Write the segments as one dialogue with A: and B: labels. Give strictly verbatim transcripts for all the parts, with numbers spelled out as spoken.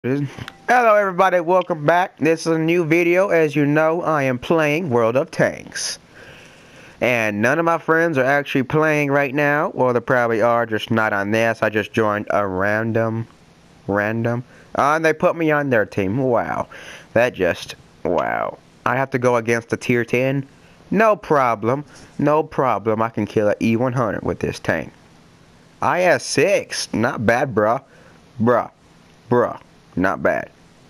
A: Hello everybody, welcome back. This is a new video. As you know, I am playing World of Tanks. And none of my friends are actually playing right now. Well, they probably are, just not on this. I just joined a random, random. Uh, and they put me on their team. Wow. That just, wow. I have to go against the tier ten? No problem. No problem. I can kill an E one hundred with this tank. I S six. Not bad, bruh. Bruh. Bruh. Not bad.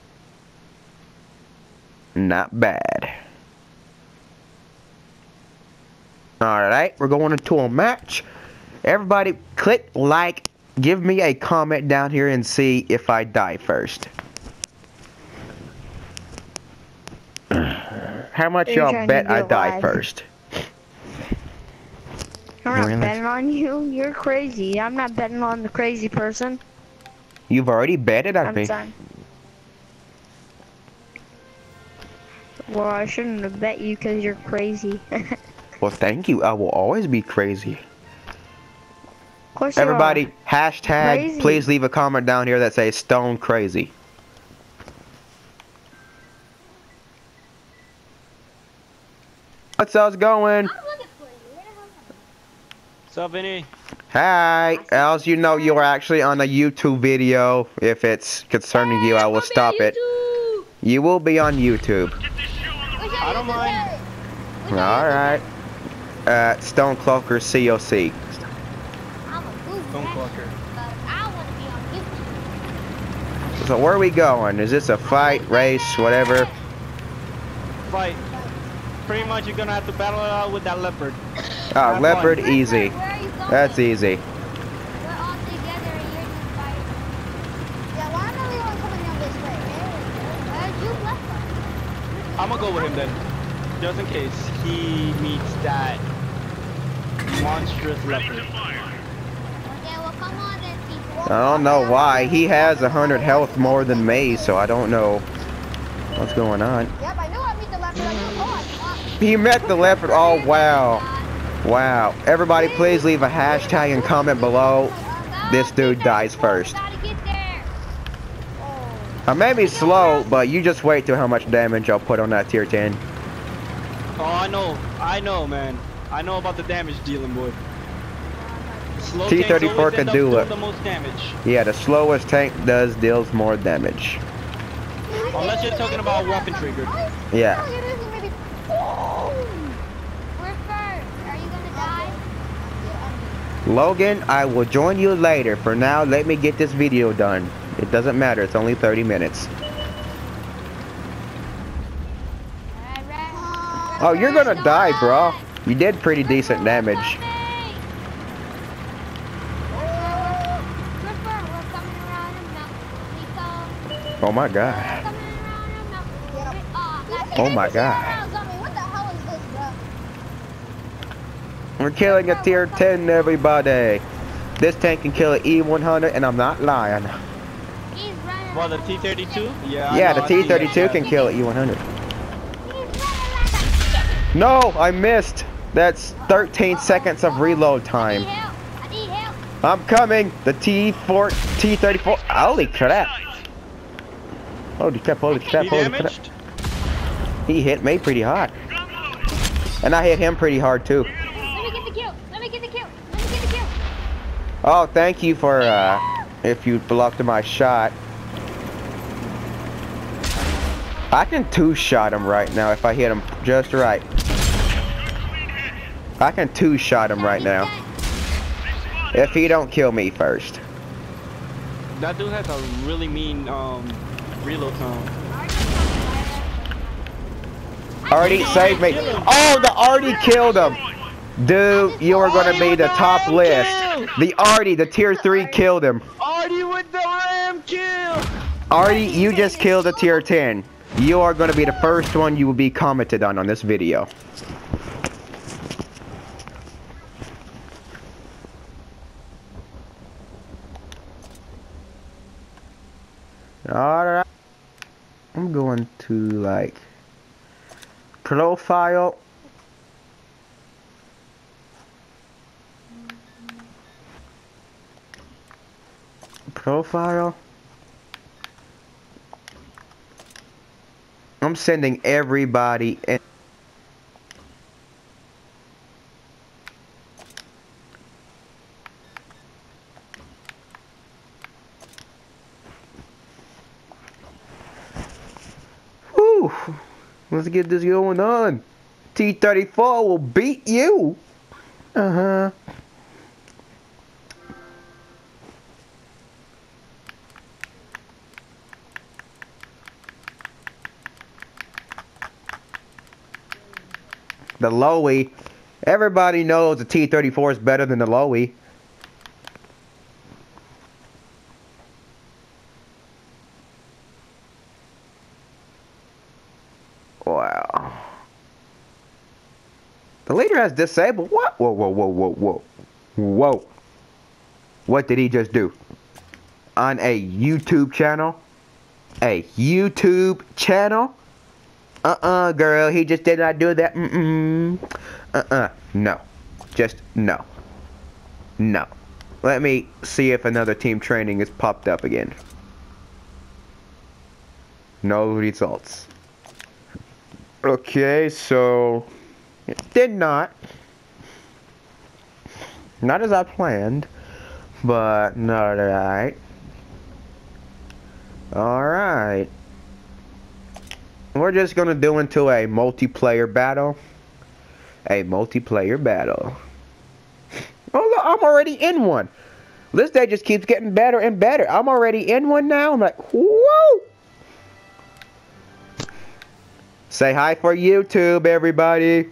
A: Not bad. Alright, we're going into a match. Everybody click like, give me a comment down here and see if I die first. How much y'all bet I die
B: live.
A: first?
B: I'm not betting on you. You're crazy. I'm not betting on the crazy person.
A: You've already betted on
B: I'm
A: me.
B: sorry. Well, I shouldn't have bet you because you're crazy.
A: Well, thank you. I will always be crazy.
B: Of course
A: Everybody,
B: you are.
A: hashtag,
B: Crazy.
A: please leave a comment down here that says stone crazy. What's else going?
C: What's up, Vinny?
A: Hi, as you know, you are actually on a YouTube video. If it's concerning you, I will stop it. You will be on YouTube.
C: I don't mind.
A: Alright. Uh, Stone Cloaker C O C.
C: Stone Cloaker.
A: So where are we going? Is this a fight, race, whatever?
C: Fight. Pretty much you're gonna have to battle it out with that leopard.
A: Ah,
C: Have
A: leopard,
C: fun.
A: easy. That's easy.
D: We're all together and you're just fighting. Yeah, why are we all coming down this way? Where'd you left us?
C: I'm gonna go with him then. Just in case he meets that monstrous leopard.
D: Okay, well come on then, people.
A: I don't know why. He has a hundred health more than me, so I don't know what's going on.
D: Yep, I knew I'd meet the leopard. I knew. Oh,
A: He met the leopard. Oh, wow. Wow. Everybody, please leave a hashtag and comment below. This dude dies first.
D: gotta get there.
A: I may be slow, but you just wait till how much damage I'll put on that tier ten.
C: Oh, I know. I know, man. I know about the damage dealing, boy. Slow
A: T
C: tanks
A: thirty-four
C: always
A: can
C: end up
A: do
C: doing
A: it.
C: the most damage.
A: Yeah, the slowest tank does deals more damage.
C: Unless you're talking about weapon trigger.
A: Yeah.
D: We're first. Are you gonna die?
A: Logan, I will join you later. For now, let me get this video done. It doesn't matter. It's only thirty minutes.
D: Alright, right.
A: Oh, you're gonna die, bro. You did pretty decent damage. Oh my god. Oh my god.
D: What the hell is this, bro?
A: We're killing a tier ten, everybody. This tank can kill an E one hundred, and I'm not lying.
D: He's running.
C: Well, the T thirty-two? Yeah. I
A: Yeah,
C: know,
A: the
C: I
A: T
C: see
A: thirty-two
C: that.
A: can kill an E one hundred.
D: He's running like a
A: No, I missed. That's thirteen seconds of reload time.
D: I need help. I need help.
A: I'm coming. The T four, T thirty-four. Holy crap. Holy crap, holy crap,
C: He
A: holy crap.
C: damaged?
A: He hit me pretty hard. And I hit him pretty hard too.
D: Let me get the kill. Let me get the kill. Let me get the kill.
A: Oh, thank you for, uh, if you blocked my shot. I can two-shot him right now if I hit him just right. I can two-shot him right now. If he don't kill me first.
C: That dude has a really mean um reload time.
A: Artie, save me. Oh, the Artie killed him. Dude, you are going to be the top list. The Artie, the tier three killed him.
C: Artie with the ram kill!
A: Artie, you just killed a tier ten. You are going to be the first one you will be commented on on this video. Alright. I'm going to, like, profile. Profile. I'm sending everybody in. Whew. Let's get this going on. T thirty-four will beat you. Uh-huh. The Lowy. Everybody knows the T thirty-four is better than the Lowy. Wow. The leader has disabled. What? Whoa, whoa, whoa, whoa, whoa. Whoa. What did he just do? On a YouTube channel? A YouTube channel? Uh-uh, girl. He just did not do that. Mm-mm. Uh-uh. No. Just no. No. Let me see if another team training is popped up again. No results. Okay, so it did not. Not as I planned, but not alright. Alright. We're just gonna do into a multiplayer battle. A multiplayer battle. Oh look, I'm already in one. This day just keeps getting better and better. I'm already in one now. I'm like, whoa! Say hi for YouTube, everybody.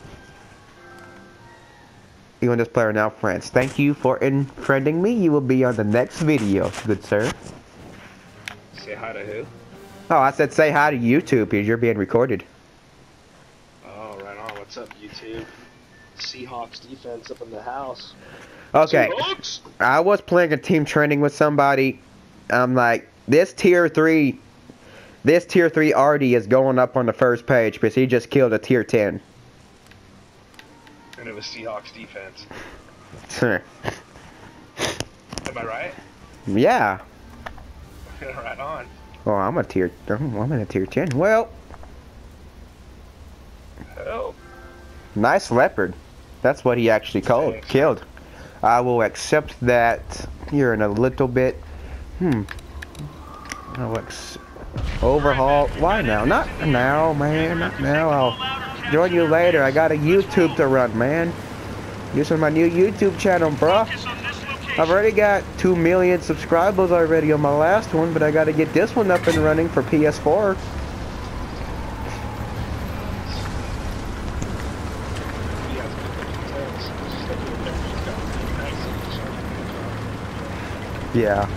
A: You and this player now friends. Thank you for unfriending me. You will be on the next video, good sir.
E: Say hi to who?
A: Oh, I said say hi to YouTube because you're being recorded.
E: Oh, right on. What's up, YouTube? Seahawks defense up in the house.
A: Okay.
E: Seahawks!
A: I was playing a team training with somebody. I'm like, this tier three, this tier three Artie is going up on the first page because he just killed a tier ten.
E: And it was Seahawks defense.
A: Sure.
E: Am I right?
A: Yeah.
E: Right on.
A: Oh, I'm a tier. I'm in a tier ten. Well,
E: Oh.
A: nice leopard. That's what he actually called,
E: Thanks.
A: killed. I will accept that here in a little bit. Hmm. I'll ex overhaul. Why now? Not now, man. Not now. I'll join you later. I got a YouTube to run, man. This is my new YouTube channel, bruh. I've already got two million subscribers already on my last one, but I got to get this one up and running for P S four. Yeah.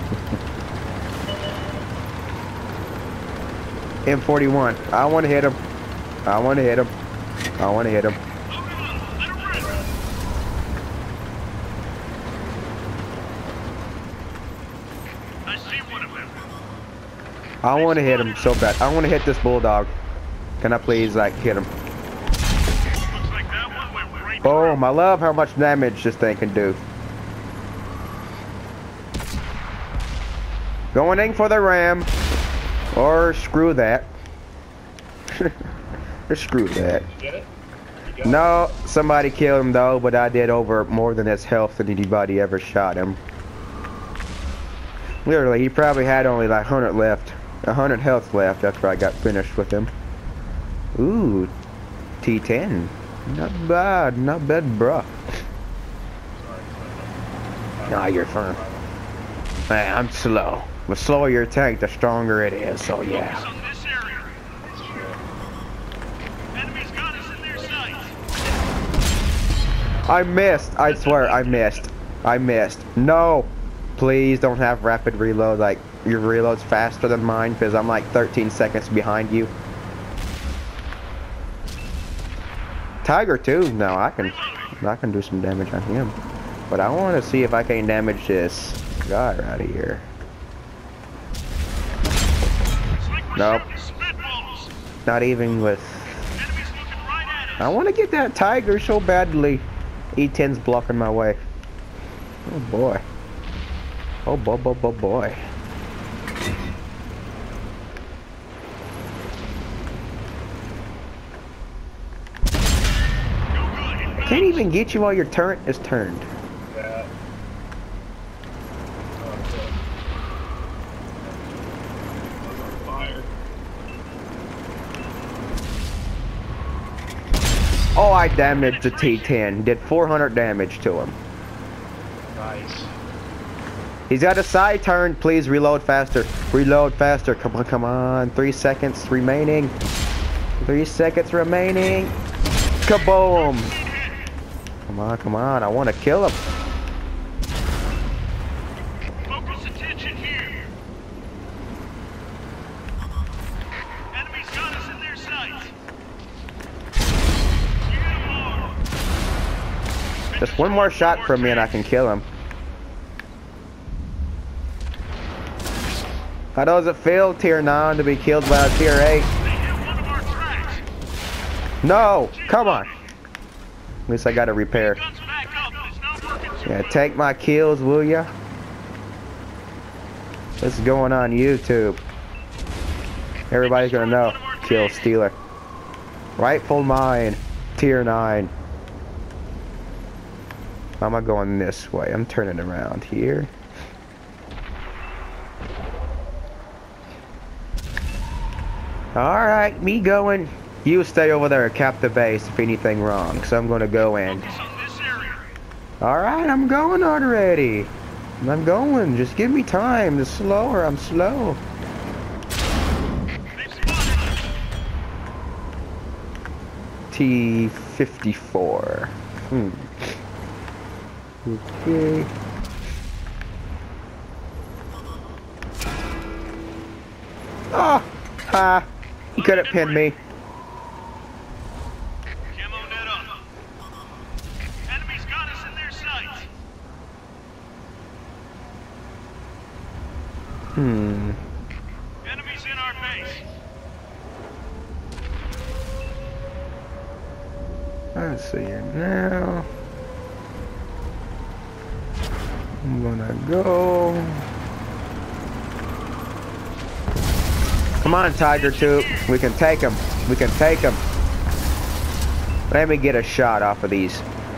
A: M forty-one. I want to hit him. I want to hit him. I want to hit him. I want to hit him so bad. I want to hit this bulldog. Can I please, like, hit him? Boom. I love how much damage this thing can do. Going in for the ram. Or screw that. Or screw that.
E: Get it? You got
A: No, somebody killed him though, but I did over more than his health than anybody ever shot him. Literally, he probably had only like one hundred left. one hundred health left after I got finished with him. Ooh, T ten. Not bad, not bad, bruh. Nah, you're firm. Man, I'm slow. The slower your tank, the stronger it is, so yeah. I missed. I swear, I missed. I missed. No. Please don't have rapid reload. Like, your reload's faster than mine because I'm like thirteen seconds behind you. Tiger too. No, I can, I can do some damage on him. But I want to see if I can damage this guy right here. Nope. Not even with... I want to get that tiger so badly. E ten's blocking my way. Oh boy. Oh boy, boy, boy, boy. can't even get you while your turret is turned.
E: Yeah. Oh, fire.
A: Oh, I damaged the T ten. Did four hundred damage to him.
E: Nice.
A: He's got a side turn. Please reload faster. Reload faster. Come on, come on. Three seconds remaining. Three seconds remaining. Kaboom! Come on, come on. I want to kill him.
F: Focus attention here. Enemies got us in their sights.
A: Just one more shot from me and I can kill him. How does it feel, tier nine, to be killed by a tier eight? No! Come on! At least I got a repair. Yeah, take my kills, will ya? This is going on YouTube. Everybody's gonna know. Kill Stealer. Rightful mine. Tier nine. How am I going this way? I'm turning around here. Alright, me going. You stay over there and cap the base if anything wrong, so I'm gonna go in. Alright, I'm going already. I'm going. Just give me time. The slower, I'm slow. T fifty-four. Hmm. Okay. Oh! Ha! He could have pinned me.
F: Enemies got us in their sights.
A: Hmm.
F: Enemies in our base.
A: Let's see here now. I'm gonna go. Come on, Tiger two. We can take him. We can take him. Let me get a shot off of these.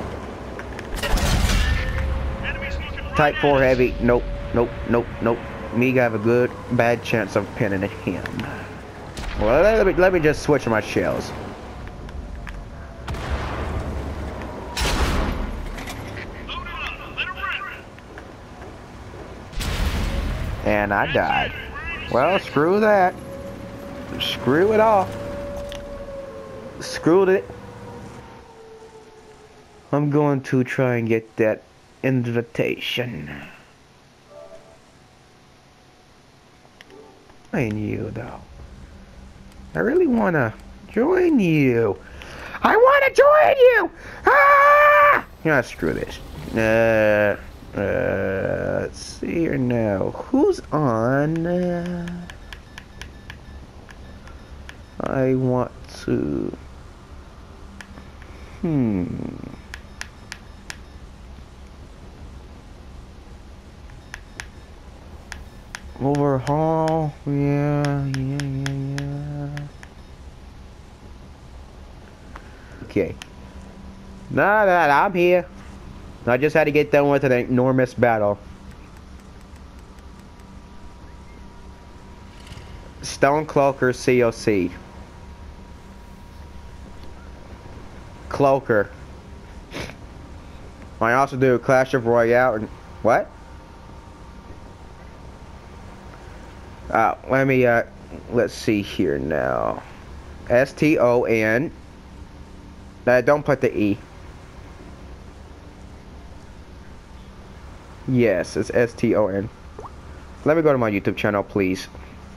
A: Type four heavy. Nope. Nope. Nope. Nope. Me have a good, bad chance of pinning him. Well, let me, let me just switch my shells. And I died. Well, screw that. Screw it all. Screwed it. I'm going to try and get that invitation. Join you, though. I really want to join you. I want to join you! Ah! Yeah, screw this. Uh... Uh, let's see here now. Who's on? Uh, I want to. Hmm. Overhaul. Yeah, yeah, yeah, yeah. Okay. Nah, nah, I'm here. I just had to get done with an enormous battle. Stone Cloaker C O C. Cloaker. I also do Clash of Royale and what? Uh, let me uh let's see here now. S T O N. Uh, don't put the E. Yes, it's S T O N. Let me go to my YouTube channel, please.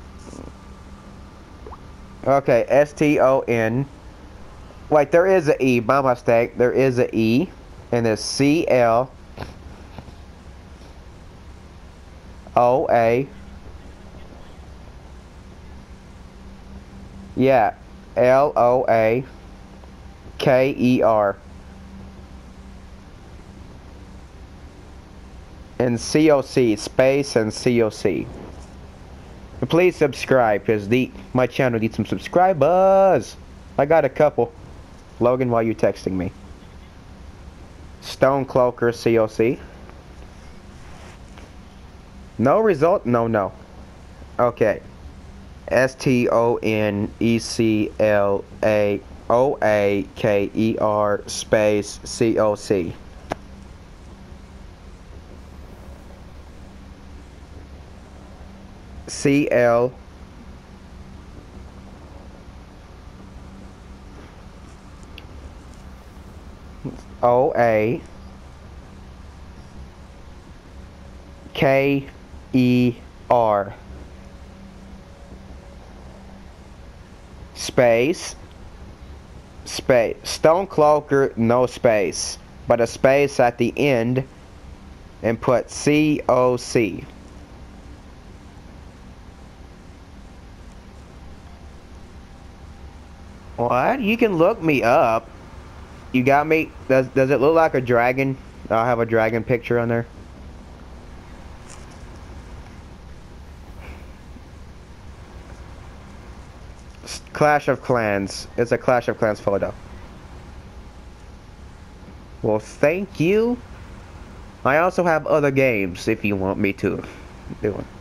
A: Okay, S T O N. Wait, there is a E, my mistake. There is a E. And it's C L O A. Yeah, L O A K E R. And C O C, space and C O C. And please subscribe, because the my channel needs some subscribers. I got a couple. Logan, while you texting me. Stonecloaker C O C. No result? No, no. Okay. S T O N E C L A O A K E R space C O C. C L O A K E R space space Stonecloaker, no space, but a space at the end, and put C O C. What? You can look me up. You got me? Does does it look like a dragon? I'll have a dragon picture on there. Clash of Clans. It's a Clash of Clans photo. Well, thank you. I also have other games if you want me to do one.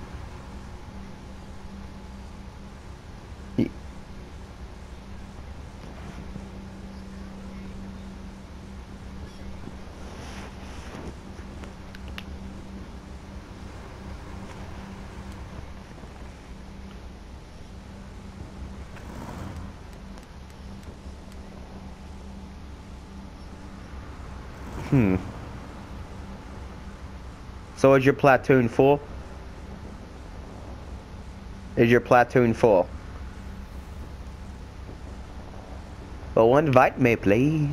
A: Hmm. So is your platoon full? Is your platoon full? Well, invite me, please.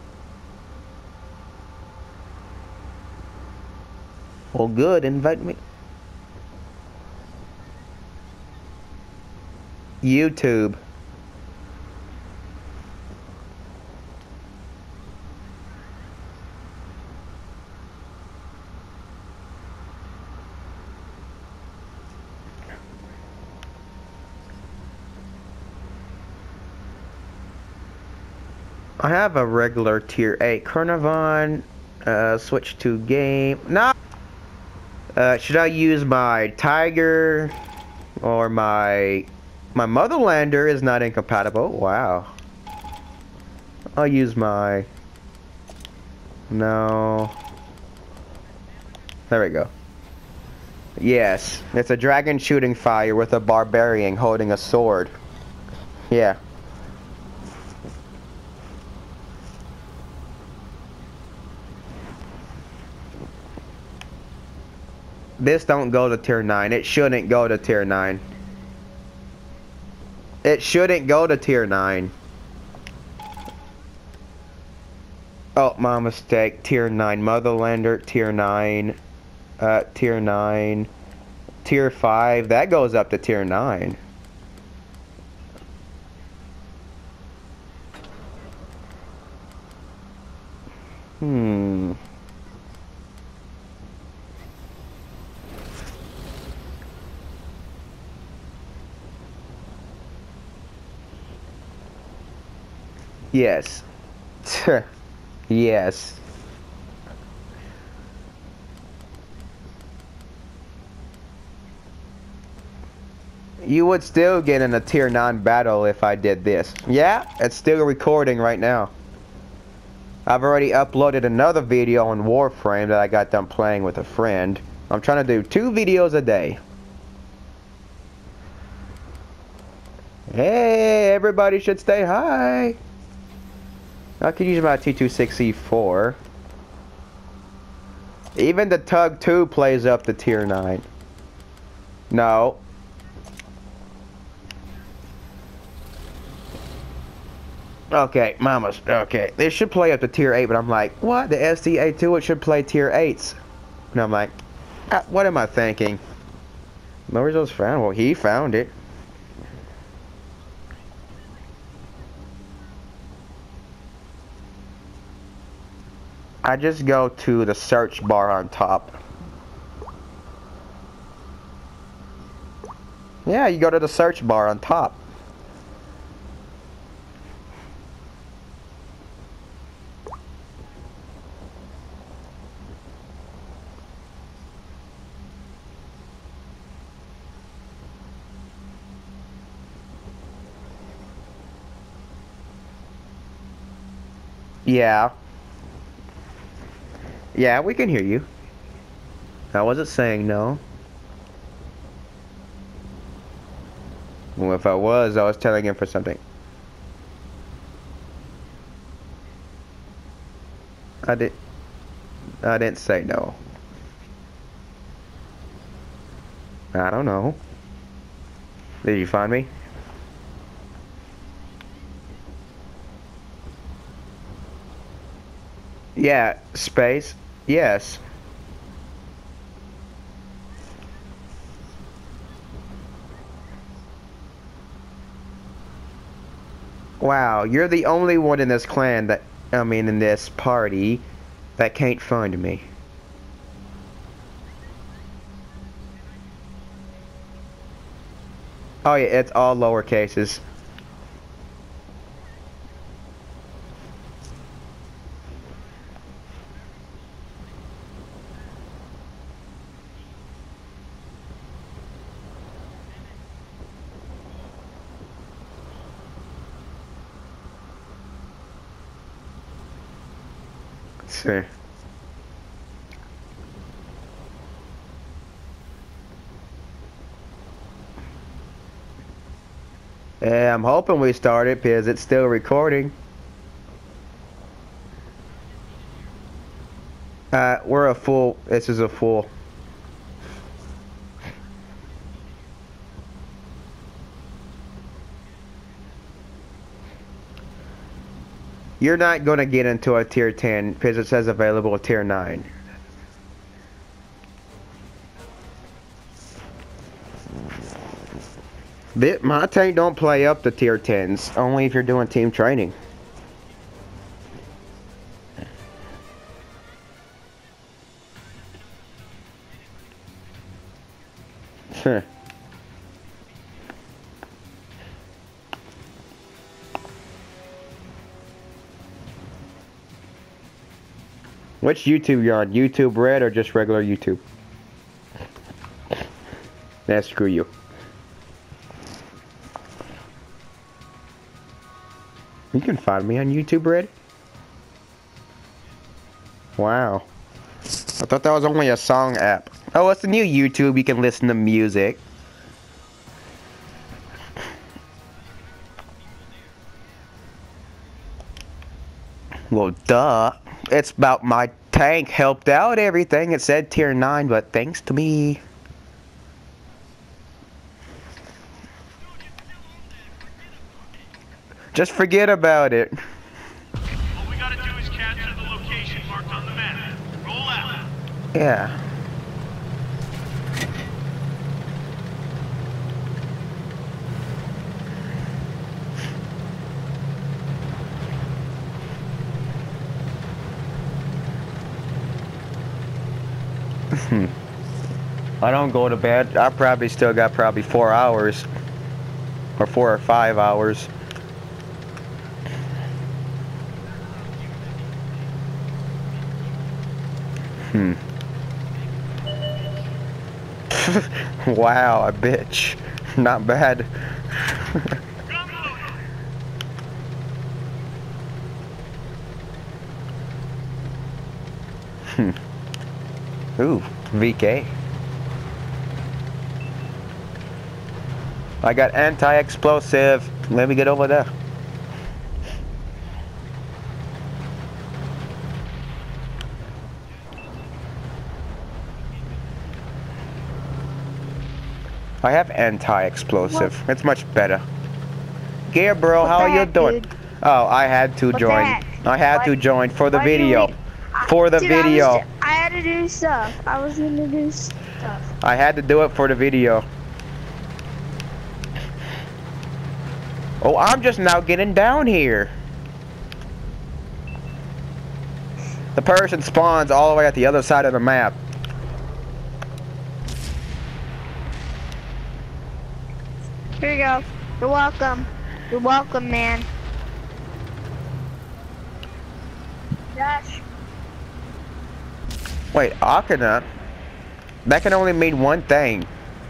A: Well, good, invite me. YouTube. I have a regular tier eight Carnarvon. Uh, switch to game. No! Uh, should I use my Tiger or my... My Motherlander is not incompatible. Wow. I'll use my... No. There we go. Yes. It's a dragon shooting fire with a barbarian holding a sword. Yeah. This don't go to tier nine. It shouldn't go to tier nine. It shouldn't go to tier nine. Oh, my mistake. Tier nine. Motherlander, tier nine. Uh, tier nine. Tier five. That goes up to tier nine. Hmm. Yes. Yes. You would still get in a tier nine battle if I did this. Yeah, it's still recording right now. I've already uploaded another video on Warframe that I got done playing with a friend. I'm trying to do two videos a day. Hey, everybody should stay high. I could use my T twenty-six E four. Even the Tug two plays up to tier nine. No. Okay, mamas. Okay, they should play up to tier eight, but I'm like, what? The S T A two, it should play tier eights. And I'm like, ah, what am I thinking? No results found. Well, he found it. I just go to the search bar on top. Yeah, you go to the search bar on top. Yeah. Yeah, we can hear you. I wasn't saying no. Well, if I was, I was telling him for something. I did. I didn't say no. I don't know. Did you find me? Yeah, space. Yes. Wow, you're the only one in this clan that, I mean, in this party that can't find me. Oh yeah, it's all lower cases. Let's see. Yeah, I'm hoping we started because it's still recording. Uh, we're a full, this is a full. You're not going to get into a tier ten because it says available at tier nine. This, my tank don't play up to tier tens, only if you're doing team training. Huh. Which YouTube you're on? YouTube Red or just regular YouTube? Nah, screw you. You can find me on YouTube Red? Wow. I thought that was only a song app. Oh, it's a new YouTube, you can listen to music. Well, duh. It's about my tank helped out everything. It said tier nine, but thanks to me. Just forget about it.
F: All we gotta do is capture the location marked on the map. Roll out.
A: Yeah. I don't go to bed. I probably still got probably four hours. Or four or five hours. Hmm. Wow, a bitch. Not bad. Hmm. Ooh, V K. I got anti-explosive. Let me get over there. I have anti-explosive. It's much better. Gear, bro, how are you doing? Oh, I had to join. I had to join for the video. For the video.
B: I had to do stuff. I was gonna do stuff.
A: I had to do it for the video. Oh, I'm just now getting down here. The person spawns all the way at the other side of the map.
B: Here you go. You're welcome. You're welcome, man. Josh.
A: Wait, Akana? That can only mean one thing.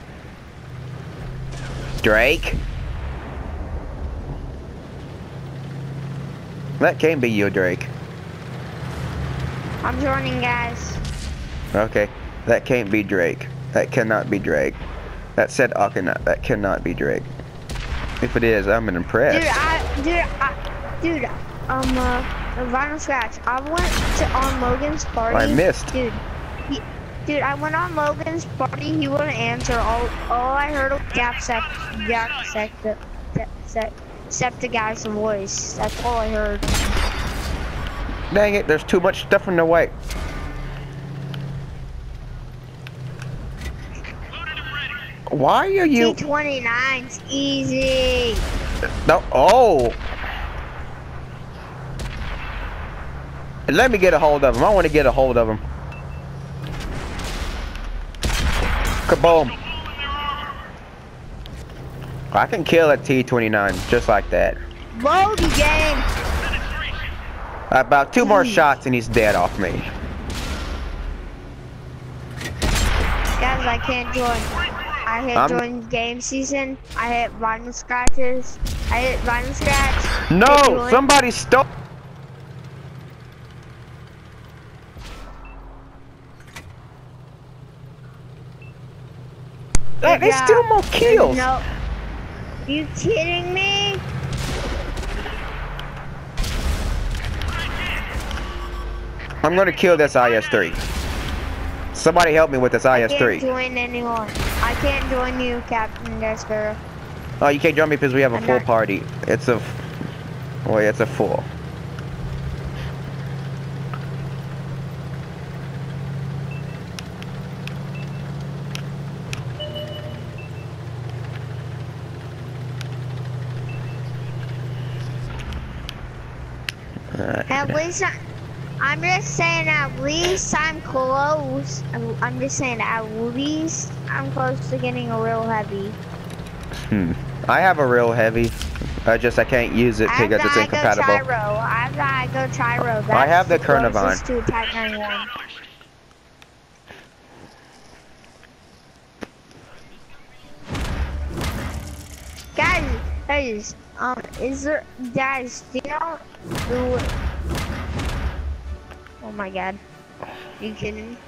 A: Drake? That can't be you, Drake.
B: I'm joining, guys.
A: Okay, that can't be Drake. That cannot be Drake. That said, I cannot. That cannot be Drake. If it is, I'm impressed.
B: Dude, I, dude, I, dude, um, uh, Vinyl Scratch. I went to on Logan's party.
A: I missed.
B: Dude, he, dude, I went on Logan's party. He wouldn't answer. All, all I heard was Gap Sec, Gap Sec, Sec, Sec, Septicguy's voice. That's all I heard.
A: Dang it! There's too much stuff in the way. Why are you?
B: T twenty-nine's easy.
A: No. Oh. Let me get a hold of him. I want to get a hold of him. Kaboom. I can kill a T twenty-nine just like that.
B: Load the game.
A: About two more shots and he's dead off me.
B: Guys, I can't join. I hit
A: I'm...
B: join game season. I hit Vinyl Scratches. I hit Vinyl Scratch.
A: No! Somebody stole. That is still more kills.
B: No. You kidding me?
A: I'm gonna kill this I S three. Somebody help me with this I S three.
B: I can't join anyone. I can't join you, Captain Despero.
A: Oh, you can't join me because we have a
B: I'm
A: full
B: not...
A: party. It's a... Wait, it's a full.
B: At least I, I'm just saying at least I'm close. I'm, I'm just saying at least I'm close to getting a real heavy.
A: Hmm. I have a real heavy. I just I can't use it because it's incompatible.
B: I go Tyro. After I go Tyro. That's
A: I have the
B: closest
A: Carnivine.
B: to Type ninety-one. Guys, guys, um, is there, guys, do you know, oh my god, are you kidding me?